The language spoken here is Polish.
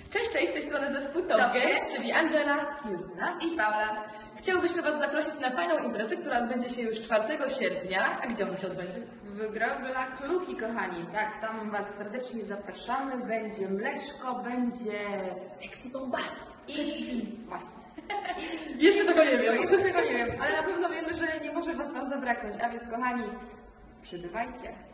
Cześć, z tej strony zespół Top Girls, czyli Angela, Justyna i Paula. Chciałbyśmy Was zaprosić na fajną imprezę, która odbędzie się już 4 sierpnia. A gdzie ona się odbędzie? w Grobla Kluki, kochani. Tak, tam Was serdecznie zapraszamy. Będzie mleczko, będzie sexy bomba i film. Właśnie. Jeszcze tego nie wiem. Jeszcze tego nie wiem, ale na pewno wiemy, że nie może Was tam zabraknąć. A więc, kochani, przybywajcie.